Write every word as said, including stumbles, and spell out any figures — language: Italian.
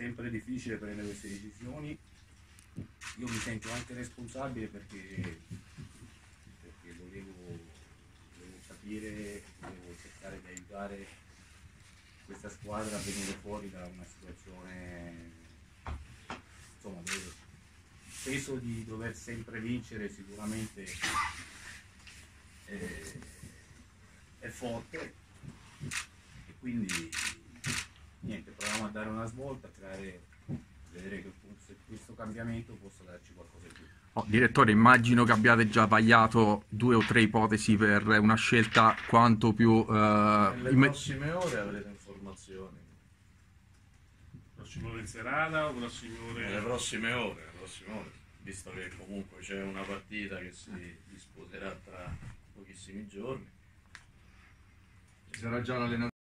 sempre difficile prendere queste decisioni. Io mi sento anche responsabile perché, perché volevo, volevo capire, volevo cercare di aiutare questa squadra a venire fuori da una situazione, insomma, dove il peso di dover sempre vincere sicuramente è, è forte, e quindi niente, proviamo a dare una svolta, a creare, vedere che se questo cambiamento possa darci qualcosa in più. Oh, direttore, immagino che abbiate già vagliato due o tre ipotesi per una scelta quanto più... Eh, Nelle imme- prossime ore avrete informazioni. Prossime ore in serata o prossime ore? Nelle prossime ore, nelle prossime ore, visto che comunque c'è una partita che si disputerà tra pochissimi giorni. Ci sarà già l'allenatore.